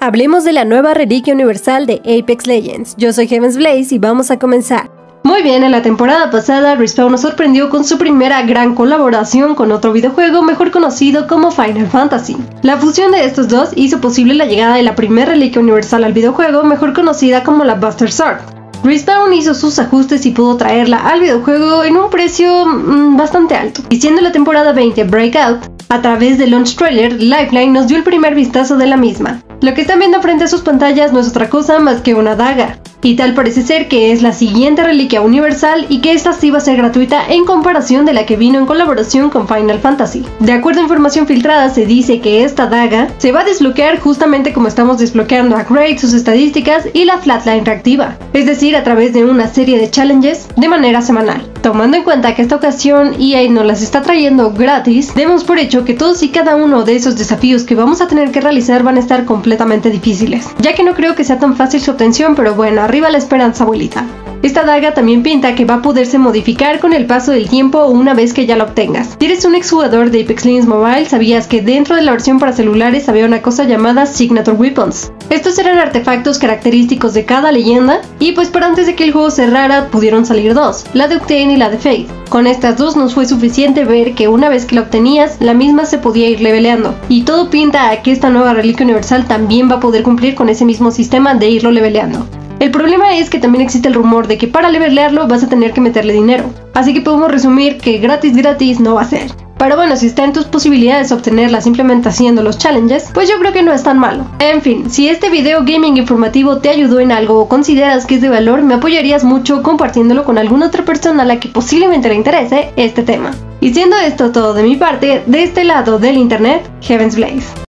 Hablemos de la nueva reliquia universal de Apex Legends. Yo soy Heaven's Blaze y vamos a comenzar. Muy bien, en la temporada pasada Respawn nos sorprendió con su primera gran colaboración con otro videojuego mejor conocido como Final Fantasy. La fusión de estos dos hizo posible la llegada de la primera reliquia universal al videojuego mejor conocida como la Buster Sword. Respawn hizo sus ajustes y pudo traerla al videojuego en un precio bastante alto. Y siendo la temporada 20 Breakout, a través del launch trailer, Lifeline nos dio el primer vistazo de la misma. Lo que están viendo frente a sus pantallas no es otra cosa más que una daga, y tal parece ser que es la siguiente reliquia universal y que esta sí va a ser gratuita en comparación de la que vino en colaboración con Final Fantasy. De acuerdo a información filtrada, se dice que esta daga se va a desbloquear justamente como estamos desbloqueando a Kraid, sus estadísticas y la Flatline reactiva, es decir, a través de una serie de challenges de manera semanal. Tomando en cuenta que esta ocasión EA nos las está trayendo gratis, demos por hecho que todos y cada uno de esos desafíos que vamos a tener que realizar van a estar completamente difíciles, ya que no creo que sea tan fácil su obtención, pero bueno, arriba la esperanza, abuelita. Esta daga también pinta que va a poderse modificar con el paso del tiempo o una vez que ya la obtengas. Si eres un exjugador de Apex Legends Mobile, sabías que dentro de la versión para celulares había una cosa llamada Signature Weapons. Estos eran artefactos característicos de cada leyenda, y pues para antes de que el juego cerrara pudieron salir dos, la de Octane y la de Faith. Con estas dos nos fue suficiente ver que una vez que la obtenías, la misma se podía ir leveleando, y todo pinta a que esta nueva reliquia universal también va a poder cumplir con ese mismo sistema de irlo leveleando. El problema es que también existe el rumor de que para levelearlo vas a tener que meterle dinero, así que podemos resumir que gratis no va a ser. Pero bueno, si está en tus posibilidades obtenerla simplemente haciendo los challenges, pues yo creo que no es tan malo. En fin, si este video gaming informativo te ayudó en algo o consideras que es de valor, me apoyarías mucho compartiéndolo con alguna otra persona a la que posiblemente le interese este tema. Y siendo esto todo de mi parte, de este lado del internet, Heaven's Blaze.